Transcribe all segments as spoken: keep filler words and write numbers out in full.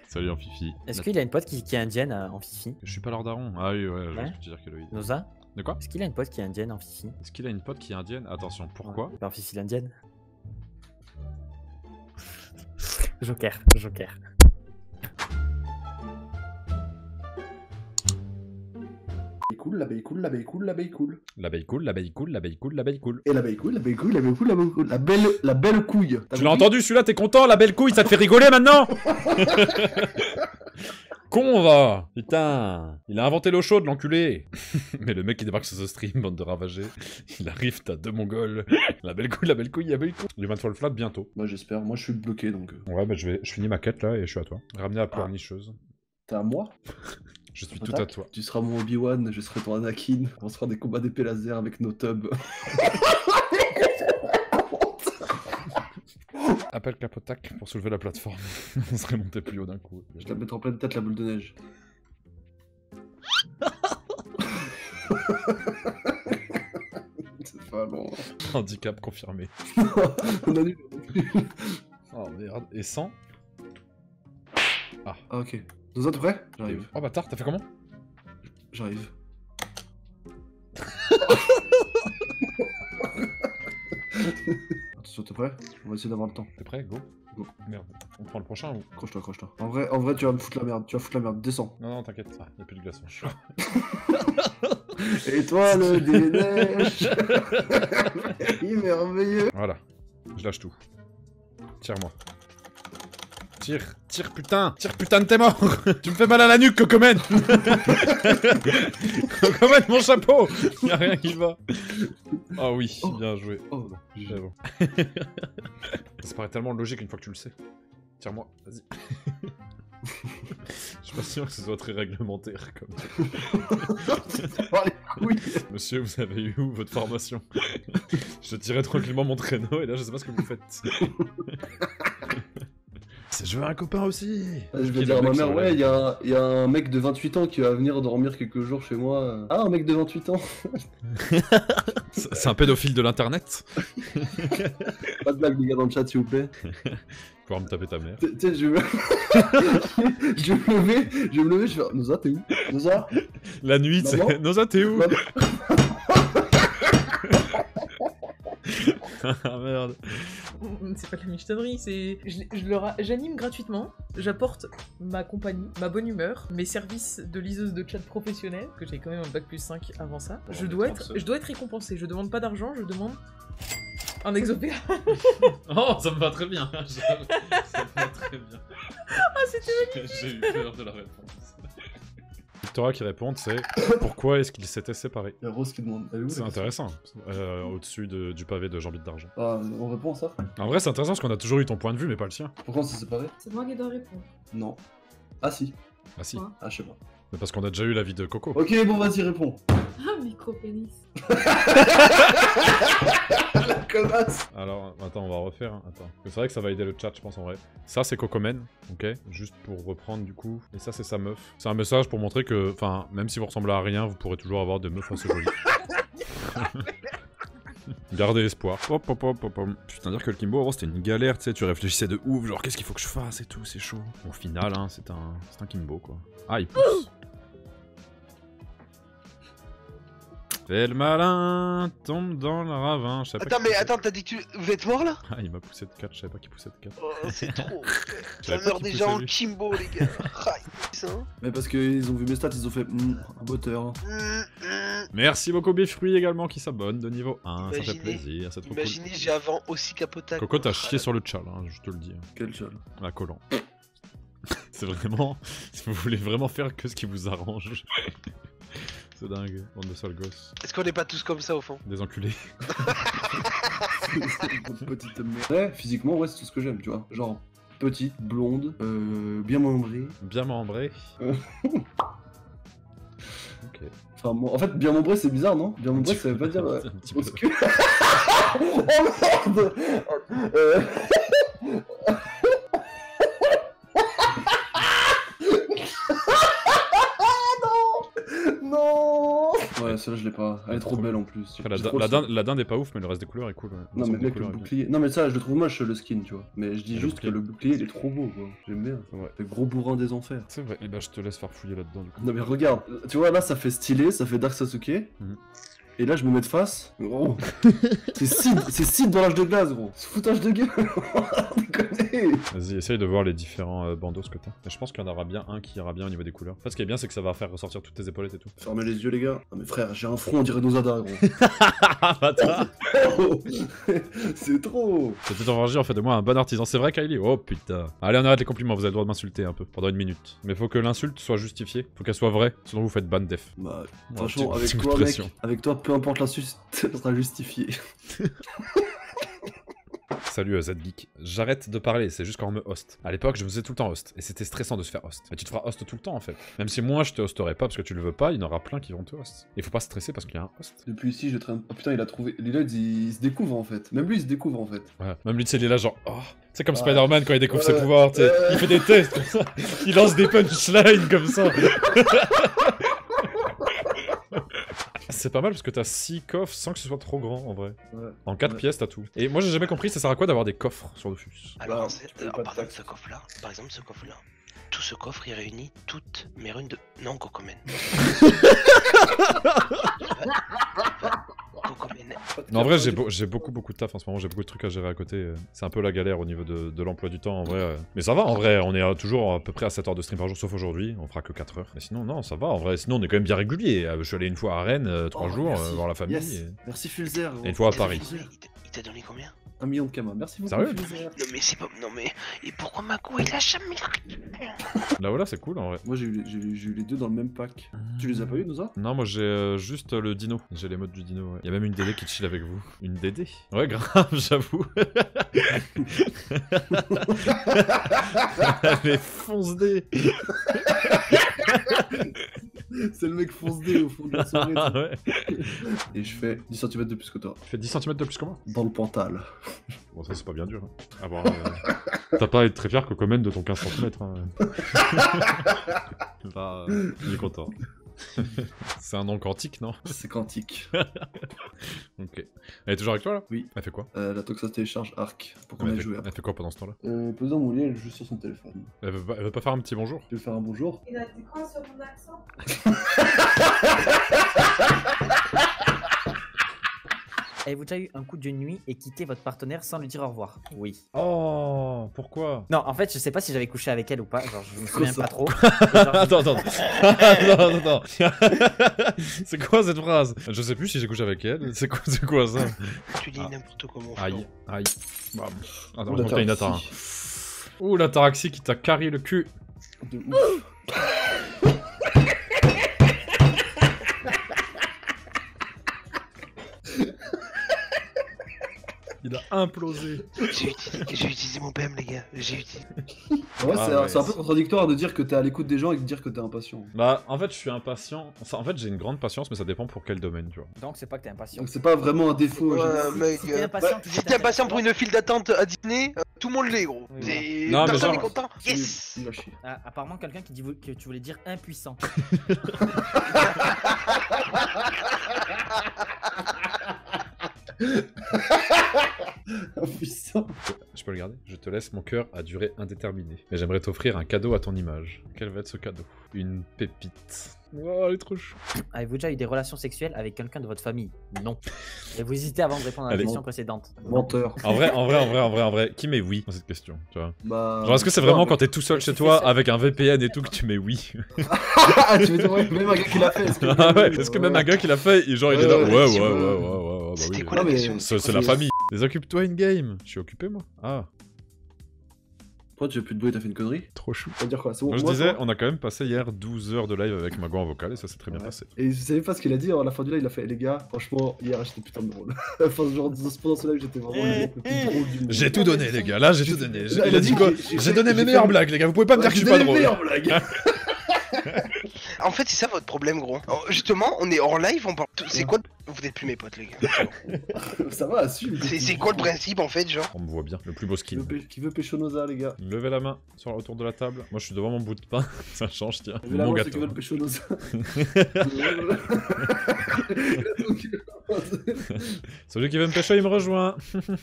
Salut en Fifi. Est-ce qu'il a une pote qui, qui est indienne euh, en Fifi? Je suis pas leur daron. Ah oui, ouais, je vois Ouais. ce que tu veux dire, Keloïd. Noza? De quoi? Est-ce qu'il a une pote qui est indienne en Fifi? Est-ce qu'il a une pote qui est indienne? Attention, pourquoi? En Fifi l'indienne. Joker, Joker. Cool, l'abeille cool, l'abeille cool, l'abeille cool. L'abeille cool, l'abeille cool, l'abeille cool, l'abeille cool. Et l'abeille cool, l'abeille cool, l'abeille cool, l'abeille cool. La belle, la belle couille. Tu l'as entendu celui-là, t'es content? La belle couille, ça te fait rigoler maintenant? Con va! Putain! Il a inventé l'eau chaude, l'enculé! Mais le mec qui débarque sur ce stream, bande de ravagés, il arrive, t'as deux mongols. La belle couille, la belle couille, la belle couille. Du vingt-trois le flat bientôt. Bah j'espère, moi je suis bloqué donc. euh. Ouais, bah je vais, je finis ma quête là et je suis à toi. Ramener la pleurnicheuse. T'es à moi? Je suis Attaque. tout à toi. Tu seras mon Obi-Wan, je serai ton Anakin. On se fera des combats d'épée laser avec nos tubs. Appelle Capotac pour soulever la plateforme. On serait monté plus haut d'un coup. Je vais te mettre en pleine tête la boule de neige. C'est pas long. Handicap confirmé. On a nul. Oh merde. Et cent? Ah ok. Nous autres prêts? J'arrive. Oh bâtard, t'as fait comment? J'arrive. Attention, t'es prêt? On va essayer d'avoir le temps. T'es prêt? Go. Go. Merde. On prend le prochain ou? Croche-toi, croche-toi. En vrai, en vrai, tu vas me foutre la merde. Tu vas foutre la merde. Descends. Non, non, t'inquiète. Ah, y'a plus de glaçons. Étoile des neiges. Il est merveilleux. Voilà. Je lâche tout. Tire-moi. Tire, tire putain, tire putain de t'es mort. Tu me fais mal à la nuque, Cocomen. Cocomen, mon chapeau. Y'a rien qui va. Ah oh oui, bien joué. Oh, C'est bon. Ça paraît tellement logique une fois que tu le sais. Tire-moi, vas-y. Je suis pas sûr que ce soit très réglementaire comme Oh, les couilles. Monsieur, vous avez eu où votre formation? Je tirais tranquillement mon traîneau et là je sais pas ce que vous faites. C'est je veux un copain aussi. Je vais dire à ma mère, ouais, il y, y a un mec de vingt-huit ans qui va venir dormir quelques jours chez moi. Ah, un mec de vingt-huit ans. C'est un pédophile de l'internet. Pas de blague, les gars, dans le chat, s'il vous plaît. Pouvoir me taper ta mère. Tu sais, je vais... je vais me lever, je vais me lever, je vais faire... Noza, t'es où? Noza? La nuit, tu sais... Noza, t'es où? Ah merde. C'est pas de la michetonnerie, c'est... Je, je leur... J'anime gratuitement, j'apporte ma compagnie, ma bonne humeur, mes services de liseuse de chat professionnelle, que j'ai quand même un bac plus cinq avant ça. Oh, je, dois être... je dois être récompensé, je demande pas d'argent, je demande un exopéra. Oh, ça me va très bien. Ça me va très bien. Ah, c'était magnifique. J'ai eu peur de la réponse. Victoria qui répond, c'est pourquoi est-ce qu'ils s'étaient séparés? Il y a Rose qui demande. C'est intéressant. Euh, Au-dessus de, du pavé de Jean-Bite d'Argent. Ah, on répond à ça? En vrai, c'est intéressant parce qu'on a toujours eu ton point de vue, mais pas le sien. Pourquoi on s'est séparés? C'est moi qui dois répondre. Non. Ah si. Ah si. Ouais. Ah, je sais pas. Mais parce qu'on a déjà eu l'avis de Coco. Ok, bon, vas-y, réponds. Ah, micro-pénis. La connasse. Alors, attends, on va refaire. Hein. Attends. C'est vrai que ça va aider le chat, je pense, en vrai. Ça, c'est Cocomen, ok? Juste pour reprendre, du coup. Et ça, c'est sa meuf. C'est un message pour montrer que, enfin, même si vous ressemblez à rien, vous pourrez toujours avoir de meufs assez jolies. Gardez espoir. Hop, hop, hop, hop, hop. Putain, dire que le Kimbo, avant, c'était une galère, tu sais, tu réfléchissais de ouf, genre, qu'est-ce qu'il faut que je fasse et tout, c'est chaud. Au final, hein, c'est un... c'est un Kimbo, quoi. Ah, il pousse. Fais le malin, tombe dans le ravin. Je savais pas Attends, qu'il mais poussait. attends, t'as dit que tu... vous êtes mort là? Ah, il m'a poussé de quatre, je savais pas qu'il poussait de quatre. Oh, c'est trop. Je Ça savais pas meurt qu'il déjà poussait, en lui. Kimbo, les gars. Aïe, ça. Mais parce qu'ils ont vu mes stats, ils ont fait mm, un botteur. Hum, hum. Merci beaucoup Bifruit également qui s'abonne de niveau un, ça fait Imaginez- plaisir, c'est trop Imaginez, j'ai avant aussi Capotac. cool. Coco, t'as chié sur le tchal, hein, je te le dis. Quel chal. La collant. C'est vraiment... Si vous voulez vraiment faire que ce qui vous arrange. C'est dingue, bande de sales gosses. Est-ce qu'on est pas tous comme ça au fond? Des enculés. Petite merde. Ouais, physiquement, ouais, c'est tout ce que j'aime, tu vois. Genre, petite, blonde, euh, bien membrée. Bien membré. Euh. Ok. Enfin, moi- en fait, bien membrée, c'est bizarre, non? Bien membrée, petit ça veut pas peu. dire... euh, Un petit peu. parce que... oh merde. Euh... non. Non. Ouais, Ouais, celle-là je l'ai pas. Elle est trop belle en plus. Après, la, J'ai din- trop la, le din- la dinde est pas ouf, mais le reste des couleurs est cool. Ouais. Non, L'ensemble mais des mec, le couleurs est bien. bouclier. Non, mais ça, je le trouve moche le skin, tu vois. Mais je dis Et le juste que bouclier. le bouclier il est trop beau, quoi. J'aime bien. C'est vrai. Le gros bourrin des enfers. C'est vrai. Et bah, je te laisse farfouiller là-dedans du coup. Non, mais regarde, tu vois, là ça fait stylé, ça fait Dark Sasuke. Mhm. Et là, je me mets de face. Gros, c'est Sid, c'est Sid dans l'âge de glace, gros. Ce foutage de gueule. Déconner. Vas-y, essaye de voir les différents euh, bandeaux que t'as. Et je pense qu'il y en aura bien un qui ira bien au niveau des couleurs. En fait, ce qui est bien, c'est que ça va faire ressortir toutes tes épaulettes et tout. Fermez les yeux, les gars. Non, mais frère, j'ai un front, on dirait Nozada, gros. Ah, bâtard. Oh, c'est trop. J'ai tout enragé en fait de moi un bon artisan. C'est vrai, Kylie? Oh putain. Allez, on arrête les compliments, vous avez le droit de m'insulter un peu pendant une minute. Mais faut que l'insulte soit justifiée, faut qu'elle soit vraie, sinon vous faites ban def. Bah, Ouais, franchement, petit- avec petit coup de toi, mec, pression. avec toi, peu importe l'insulte, ça sera justifié. Salut euh, Z-Geek. J'arrête de parler, c'est juste quand on me host. À l'époque, je me faisais tout le temps host, et c'était stressant de se faire host. Mais tu te feras host tout le temps en fait. Même si moi je te hosterai pas parce que tu le veux pas, il y en aura plein qui vont te host. Il faut pas stresser parce qu'il y a un host. Depuis ici, je traîne. Oh putain, il a trouvé. Lillard, il... il se découvre en fait. Même lui, il se découvre en fait. Ouais. Même lui, tu sais, il est là genre, oh. C'est comme Ouais. Spider-Man quand il découvre ses Ouais. pouvoirs, tu sais. Ouais. Il fait des tests comme ça. Il lance des punchlines comme ça. C'est pas mal parce que t'as six coffres sans que ce soit trop grand en vrai. Ouais. En quatre Ouais. pièces, t'as tout. Et moi, j'ai jamais compris, ça sert à quoi d'avoir des coffres sur Dofus? Alors, Bah, en fait, tu payes alors, pas de par exemple, taxes. ce coffre-là, par exemple, ce coffre-là, tout ce coffre, il réunit toutes mes runes de... Non, Cocomen. Cocomen. Non, en vrai, j'ai beau- j'ai beaucoup, beaucoup de taf en ce moment, j'ai beaucoup de trucs à gérer à côté. euh. C'est un peu la galère au niveau de, de l'emploi du temps en vrai. euh. Mais ça va en vrai, on est euh, toujours à peu près à sept heures de stream par jour, sauf aujourd'hui, on fera que quatre heures. Mais sinon, non, ça va en vrai. Sinon, on est quand même bien régulier. Euh, Je suis allé une fois à Rennes, euh, trois Oh, jours, merci. euh, voir la famille. Yes. et- Merci Fulzer. gros. Et une fois à Merci, Paris. Fulzer. Il t'a- il t'a donné combien? Un million de kamas. Merci beaucoup. Sérieux Fulzer. Non mais c'est pas... Non mais... Et pourquoi Mako il a jamais... Là, voilà, c'est cool en vrai. Moi, j'ai eu, j'ai eu- j'ai eu les deux dans le même pack. Tu les as pas eu, Noza? Non, moi j'ai euh, juste le dino. J'ai les modes du dino. Ouais. Il y a même une D D qui chill avec vous. Une D D? Ouais, grave, j'avoue. Mais fonce D. C'est le mec fonce D au fond de la soirée. Ah ouais. Et je fais dix centimètres de plus que toi. Tu fais dix centimètres de plus que moi? Dans le pantal. Bon, ça c'est pas bien dur. Hein. Ah bon, euh, t'as pas à être très fier que Comen de ton quinze centimètres. Hein. Bah, euh, il est content. C'est un nom quantique, non? C'est quantique. Ok. Elle est toujours avec toi là? Oui. Elle fait quoi? Euh, la Toxa télécharge Arc pour qu'on elle, aille fait... jouer. elle fait quoi pendant ce temps-là? Euh, posant mon lit, elle joue sur son téléphone. Elle veut, pas... elle veut pas faire un petit bonjour? Tu veux faire un bonjour? Il a dit quoi sur mon accent? Avez-vous déjà eu un coup de nuit et quitté votre partenaire sans lui dire au revoir? Oui. Oh, pourquoi? Non, en fait, je sais pas si j'avais couché avec elle ou pas. Genre, je me souviens ça pas trop. Et genre, Attends, attends. attends, attends, attends. C'est quoi cette phrase? Je sais plus si j'ai couché avec elle. C'est quoi, c'est quoi ça? Tu dis Ah. n'importe comment. Aïe, aïe. Bam. Attends, Ouh, je la t'as une attaque. taraxie. Ouh, la taraxie qui t'a carré le cul. De ouf. Il a implosé. J'ai utilisé... j'ai utilisé mon P M les gars. J'ai utilisé... Ouais, Ah c'est ouais, c'est un peu c'est- contradictoire de dire que t'es à l'écoute des gens et de dire que t'es impatient. Bah, en fait, je suis impatient. Enfin, en fait, j'ai une grande patience, mais ça dépend pour quel domaine, tu vois. donc, c'est pas que t'es impatient. Donc c'est pas vraiment un défaut. Ouais, j'ai- mec, Si t'es euh, impatient, bah, tu si dis t'es impatient pour t'inquiète une file d'attente à dîner, euh, tout le monde l'est gros. Oui, C'est- non, mais Personne genre- n'est content. Nul, Yes. nul à chier. Ah, apparemment, quelqu'un qui dit vou- que tu voulais dire impuissant. Impuissant. Je peux le garder? Je te laisse mon cœur à durée indéterminée. Mais j'aimerais t'offrir un cadeau à ton image. Quel va être ce cadeau? Une pépite. Oh, elle est trop chou. Avez-vous déjà eu des relations sexuelles avec quelqu'un de votre famille? Non. Et vous hésitez avant de répondre à la Allez. question précédente. Menteur. En vrai, en vrai, en vrai, en vrai, en vrai, qui met oui dans cette question, tu vois? Bah. Genre, est-ce que c'est non, vraiment mais- quand t'es tout seul chez tu toi fais ça. avec un V P N et tout que tu mets oui? Ah, tu veux dire, ouais, même un gars qui l'a fait. Est-ce que, Ah ouais, est-ce que même un gars qui l'a fait, et genre il est là, Ouais, ouais, ouais, ouais, si ouais, tu ouais, veux. ouais, ouais, ouais, bah C'était oui. quoi la Non, mais- question? C'est c'est la famille. Désoccupe-toi in-game. Je suis occupé, moi. Ah, Pourquoi tu veux plus de bruit, t'as fait une connerie? trop chou. Ça veut dire quoi? C'est bon, Moi, je moi, disais, toi on a quand même passé hier douze heures de live avec Mago en vocal, et ça s'est très bien Ouais. passé. Et vous savez pas ce qu'il a dit? À la fin du live, il a fait les gars, franchement, hier j'étais putain de drôle. Enfin, genre, pendant ce live, j'étais vraiment le mec le plus drôle du monde. J'ai tout donné, les gars. Là, j'ai tout donné. J'ai- Il a Il a dit dit quoi? que j'ai- J'ai donné j'ai mes fait- meilleures blagues, les gars. Vous pouvez pas me dire que je suis pas J'ai drôle. des meilleures blagues. En fait, c'est ça votre problème, gros. Alors, justement, on est hors live, on parle. tout- C'est quoi? Vous Vous n'êtes plus mes potes, les gars. Ça va, assume. C'est c'est quoi le principe en fait, genre? On me voit bien. Le plus beau Qui skin. veut, pê- qui veut pécho Noza, les gars? Levez la main sur autour de la table. Moi, je suis devant mon bout de pain. Ça change, tiens. Levez la Mon main ceux gâteau. qui veulent pécho Noza. Celui qui veut me pêcher, il me rejoint.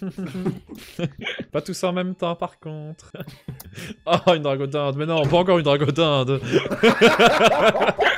Pas tous en même temps, par contre. Oh, une dragodinde. Mais non, pas encore une dragodinde.